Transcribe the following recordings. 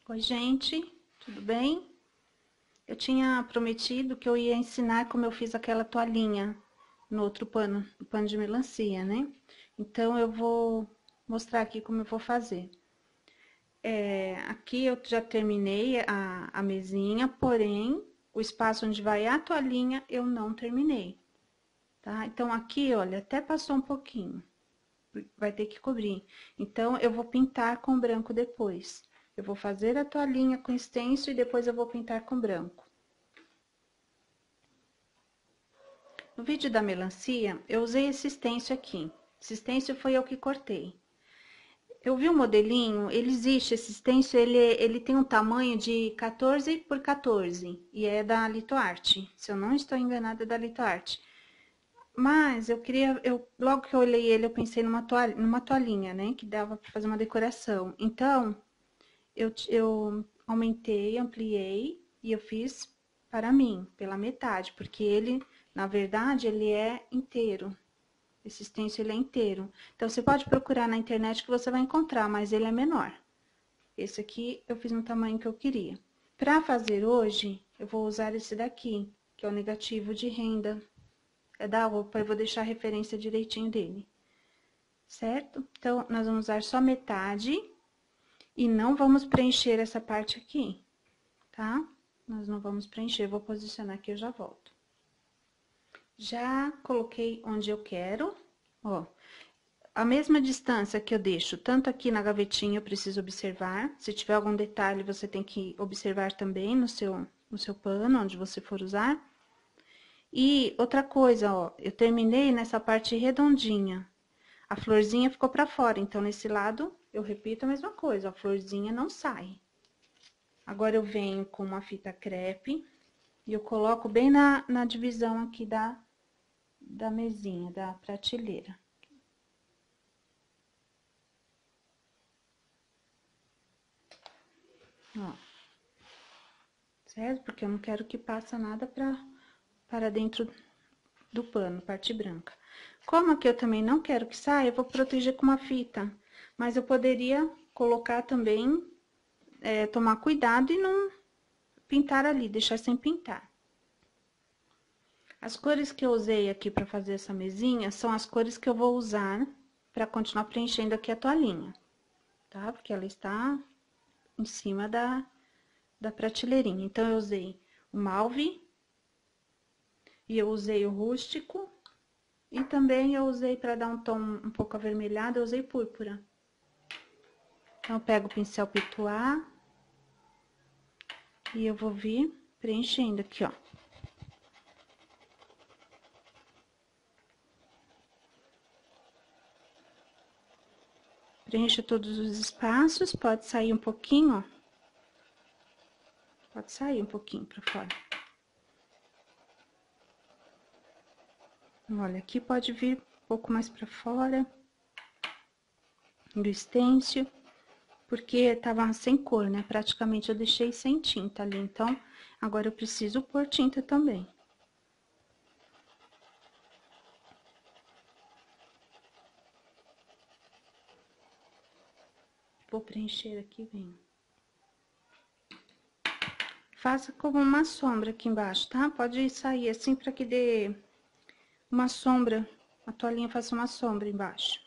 Oi, gente, tudo bem? Eu tinha prometido que eu ia ensinar como eu fiz aquela toalhinha no outro pano, no pano de melancia, né? Então, eu vou mostrar aqui como eu vou fazer. Aqui eu já terminei a mesinha, porém, o espaço onde vai a toalhinha eu não terminei, tá? Então, aqui, olha, até passou um pouquinho, vai ter que cobrir. Então, eu vou pintar com branco depois. Eu vou fazer a toalhinha com stencil e depois eu vou pintar com branco. No vídeo da melancia, eu usei esse stencil aqui. Esse stencil foi eu que cortei. Eu vi um modelinho, ele existe, esse stencil, ele tem um tamanho de 14 por 14 e é da Litoarte. Se eu não estou enganada, é da Litoarte. Mas logo que eu olhei ele, eu pensei numa toalhinha, né, que dava para fazer uma decoração. Então, eu aumentei, ampliei e eu fiz para mim, pela metade, porque ele, na verdade, ele é inteiro. Esse stencil, ele é inteiro. Então, você pode procurar na internet que você vai encontrar, mas ele é menor. Esse aqui eu fiz no tamanho que eu queria. Para fazer hoje, eu vou usar esse daqui, que é o negativo de renda. É da roupa, eu vou deixar a referência direitinho dele. Certo? Então, nós vamos usar só metade e não vamos preencher essa parte aqui, tá? Nós não vamos preencher, eu vou posicionar aqui, eu já volto. Já coloquei onde eu quero, ó. A mesma distância que eu deixo, tanto aqui na gavetinha, eu preciso observar. Se tiver algum detalhe, você tem que observar também no seu pano, onde você for usar. E outra coisa, ó, eu terminei nessa parte redondinha. A florzinha ficou pra fora, então, nesse lado, eu repito a mesma coisa, a florzinha não sai. Agora, eu venho com uma fita crepe e eu coloco bem na divisão aqui da mesinha, da prateleira. Ó. Certo? Porque eu não quero que passe nada para dentro do pano, parte branca. Como aqui eu também não quero que saia, eu vou proteger com uma fita. Mas eu poderia colocar também, tomar cuidado e não pintar ali, deixar sem pintar. As cores que eu usei aqui para fazer essa mesinha são as cores que eu vou usar para continuar preenchendo aqui a toalhinha, tá? Porque ela está em cima da prateleirinha. Então, eu usei o mauve, e eu usei o rústico, e também eu usei, para dar um tom um pouco avermelhado, eu usei púrpura. Então, eu pego o pincel Pituá, e eu vou vir preenchendo aqui, ó. Preencha todos os espaços, pode sair um pouquinho, ó. Pode sair um pouquinho pra fora. Olha, aqui pode vir um pouco mais pra fora do stencil, porque tava sem cor, né? Praticamente eu deixei sem tinta ali, então, agora eu preciso pôr tinta também. Vou preencher aqui, venho. Faça como uma sombra aqui embaixo, tá? Pode sair assim pra que dê uma sombra, a toalhinha faça uma sombra embaixo.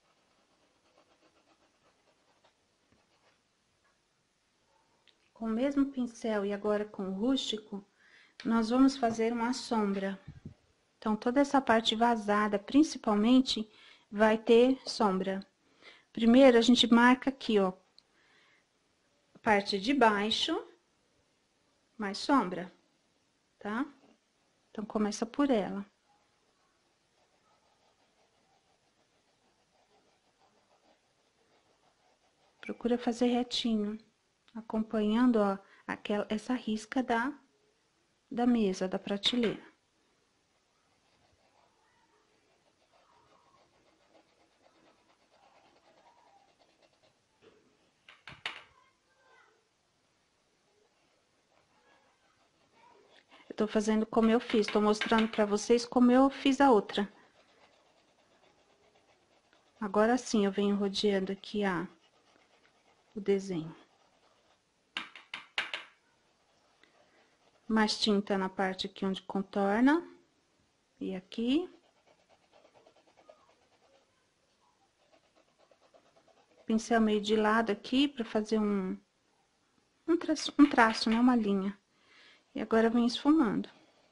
Com o mesmo pincel e agora com o rústico, nós vamos fazer uma sombra. Então, toda essa parte vazada, principalmente, vai ter sombra. Primeiro, a gente marca aqui, ó, a parte de baixo, mais sombra, tá? Então, começa por ela. Procura fazer retinho, acompanhando, ó, essa risca da mesa, da prateleira. Eu tô fazendo como eu fiz, tô mostrando pra vocês como eu fiz a outra. Agora sim, eu venho rodeando aqui o desenho. Mais tinta na parte aqui onde contorna. E aqui. Pincel meio de lado aqui, pra fazer um traço, né? Uma linha. E agora vem esfumando.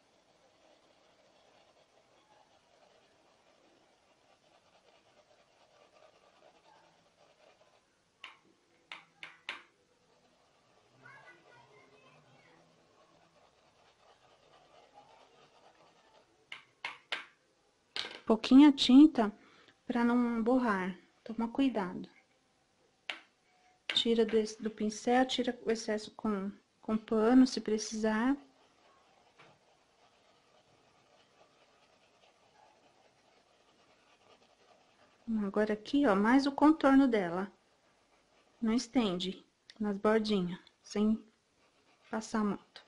Pouquinha tinta para não borrar. Toma cuidado. Tira do pincel, tira o excesso com pano, se precisar. Agora aqui, ó, mais o contorno dela. Não estende nas bordinhas, sem passar muito.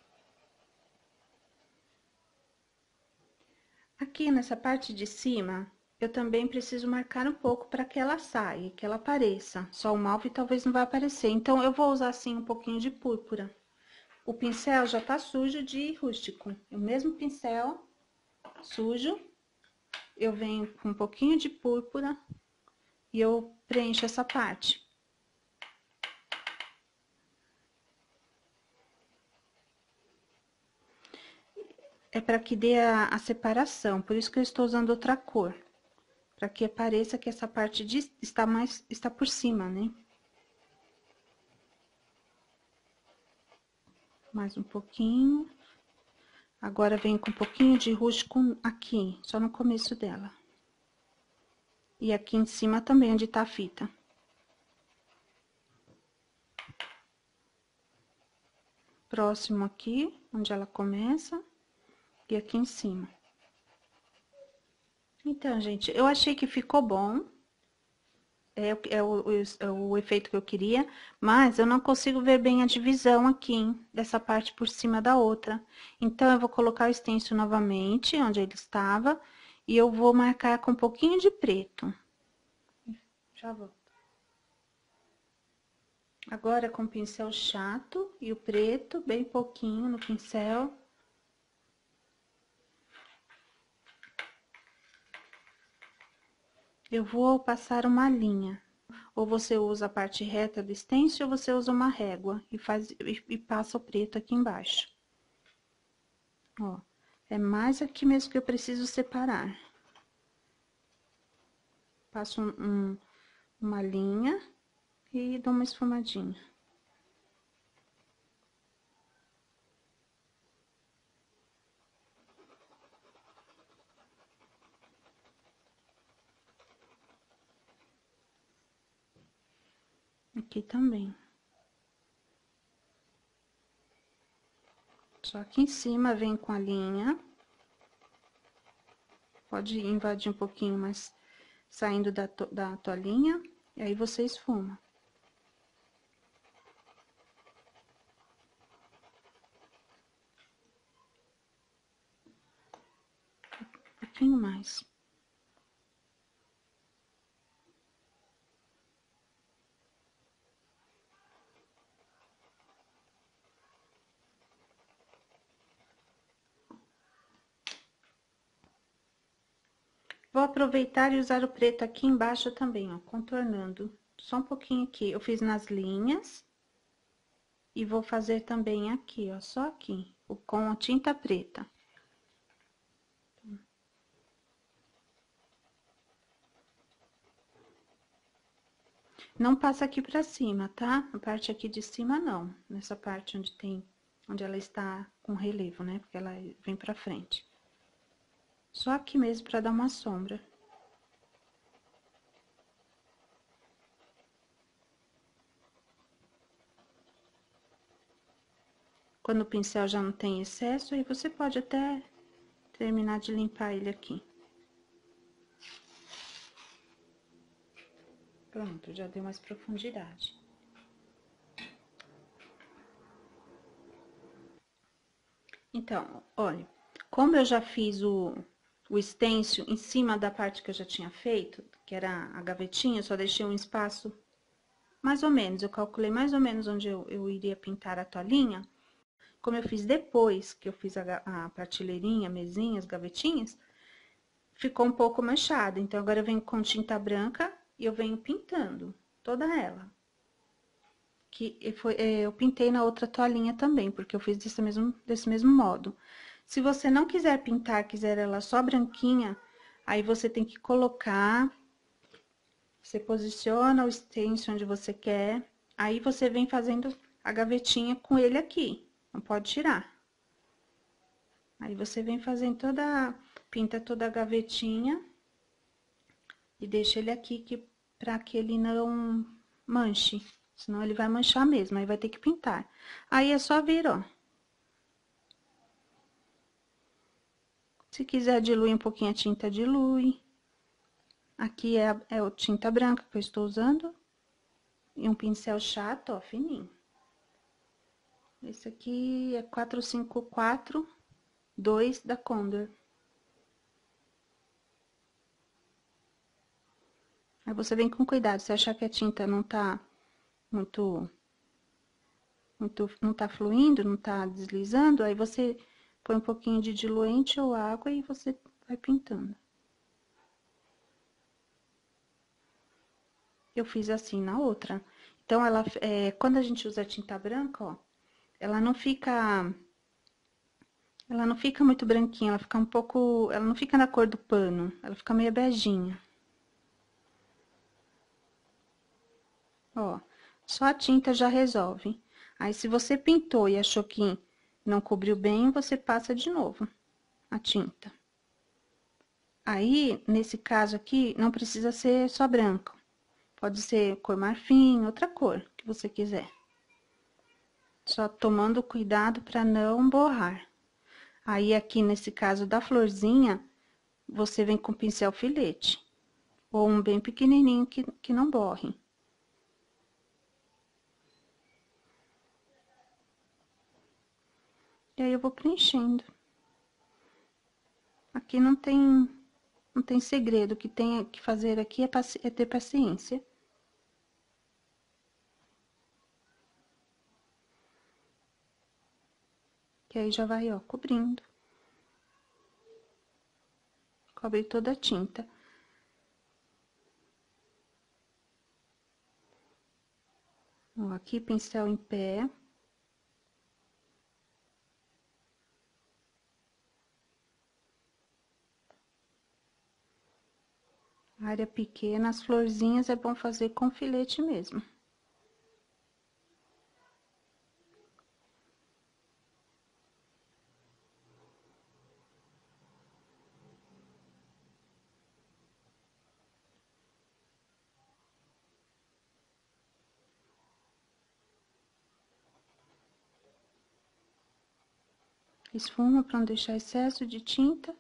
Aqui nessa parte de cima, eu também preciso marcar um pouco para que ela saia, que ela apareça. Só o malve talvez não vai aparecer. Então, eu vou usar, assim, um pouquinho de púrpura. O pincel já tá sujo de rústico. O mesmo pincel sujo, eu venho com um pouquinho de púrpura e eu preencho essa parte. É para que dê a separação, por isso que eu estou usando outra cor. Para que pareça que essa parte está por cima, né? Mais um pouquinho. Agora, venho com um pouquinho de rústico aqui, só no começo dela. E aqui em cima também, onde tá a fita. Próximo aqui, onde ela começa. E aqui em cima. Então, gente, eu achei que ficou bom. É o efeito que eu queria, mas eu não consigo ver bem a divisão aqui, hein, dessa parte por cima da outra. Então, eu vou colocar o stencil novamente, onde ele estava, e eu vou marcar com um pouquinho de preto. Já volto. Agora, com o pincel chato e o preto, bem pouquinho no pincel. Eu vou passar uma linha. Ou você usa a parte reta do stencil, ou você usa uma régua e passa o preto aqui embaixo. Ó, é mais aqui mesmo que eu preciso separar. Passo uma linha e dou uma esfumadinha. Aqui também. Só aqui em cima vem com a linha. Pode invadir um pouquinho, mas saindo da toalhinha. E aí, você esfuma. Um pouquinho mais. Vou aproveitar e usar o preto aqui embaixo também, ó, contornando. Só um pouquinho aqui. Eu fiz nas linhas. E vou fazer também aqui, ó, só aqui, com a tinta preta. Não passa aqui pra cima, tá? A parte aqui de cima, não. Nessa parte onde ela está com relevo, né? Porque ela vem pra frente. Só aqui mesmo pra dar uma sombra. Quando o pincel já não tem excesso, aí você pode até terminar de limpar ele aqui. Pronto, já deu mais profundidade. Então, olha, como eu já fiz o stencil em cima da parte que eu já tinha feito, que era a gavetinha, eu só deixei um espaço mais ou menos, eu calculei mais ou menos onde eu iria pintar a toalhinha. Como eu fiz depois que eu fiz a prateleirinha, a mesinha, as gavetinhas, ficou um pouco manchada. Então, agora eu venho com tinta branca e eu venho pintando toda ela. Eu pintei na outra toalhinha também, porque eu fiz desse mesmo modo. Se você não quiser pintar, quiser ela só branquinha, aí você tem que colocar, você posiciona o stencil onde você quer, aí você vem fazendo a gavetinha com ele aqui, não pode tirar. Aí você vem fazendo pinta toda a gavetinha e deixa ele aqui para que ele não manche, senão ele vai manchar mesmo, aí vai ter que pintar. Aí é só vir, ó. Se quiser diluir um pouquinho a tinta, dilui. Aqui é a tinta branca que eu estou usando. E um pincel chato, ó, fininho. Esse aqui é 454-2 da Condor. Aí você vem com cuidado, se achar que a tinta não tá não tá fluindo, não tá deslizando, aí você põe um pouquinho de diluente ou água e você vai pintando. Eu fiz assim na outra. Então, quando a gente usa tinta branca, ó, ela não fica muito branquinha, ela fica ela não fica na cor do pano, ela fica meio beijinha. Ó, só a tinta já resolve. Aí, se você pintou e achou que não cobriu bem, você passa de novo a tinta. Aí, nesse caso aqui, não precisa ser só branco. Pode ser cor marfim, outra cor que você quiser. Só tomando cuidado para não borrar. Aí, aqui nesse caso da florzinha, você vem com pincel filete. Ou um bem pequenininho que não borre. E aí, eu vou preenchendo. Aqui não tem segredo. O que tem que fazer aqui é ter paciência. Que aí já vai, ó, cobrindo. Cobre toda a tinta. Ó, aqui pincel em pé. Área pequena, as florzinhas é bom fazer com filete mesmo. Esfuma para não deixar excesso de tinta.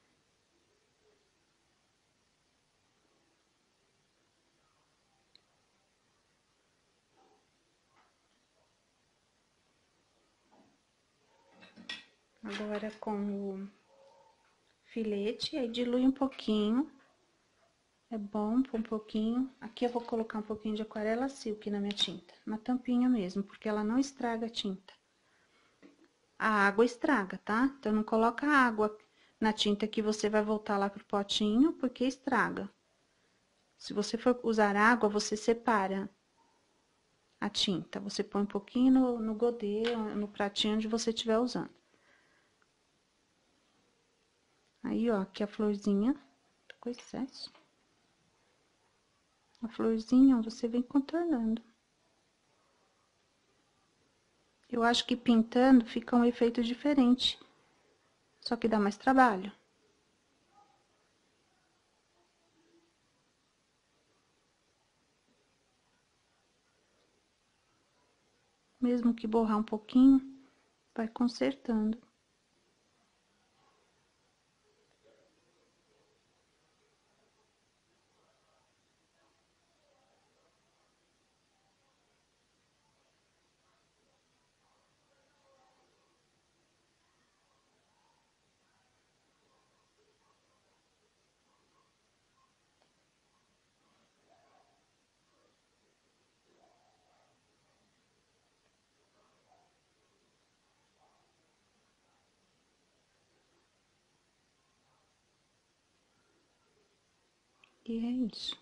Agora com o filete, aí dilui um pouquinho. É bom pôr um pouquinho. Aqui eu vou colocar um pouquinho de aquarela silk na minha tinta. Uma tampinha mesmo, porque ela não estraga a tinta. A água estraga, tá? Então, não coloca água na tinta que você vai voltar lá pro potinho, porque estraga. Se você for usar água, você separa a tinta. Você põe um pouquinho no godê, no pratinho onde você estiver usando. Aí, ó, aqui a florzinha, tô com excesso. A florzinha, você vem contornando. Eu acho que pintando fica um efeito diferente, só que dá mais trabalho. Mesmo que borrar um pouquinho, vai consertando. E é isso.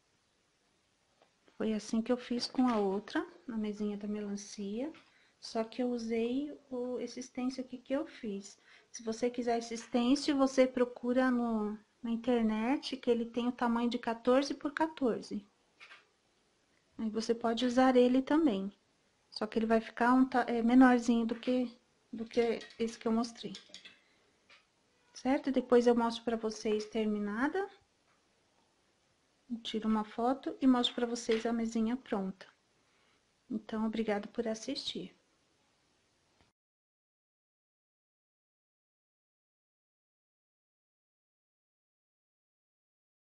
Foi assim que eu fiz com a outra, na mesinha da melancia. Só que eu usei esse stencil aqui que eu fiz. Se você quiser esse stencil, você procura na internet, que ele tem o tamanho de 14 por 14. Aí você pode usar ele também. Só que ele vai ficar menorzinho do que esse que eu mostrei. Certo? Depois eu mostro pra vocês terminada. Eu tiro uma foto e mostro pra vocês a mesinha pronta. Então, obrigado por assistir.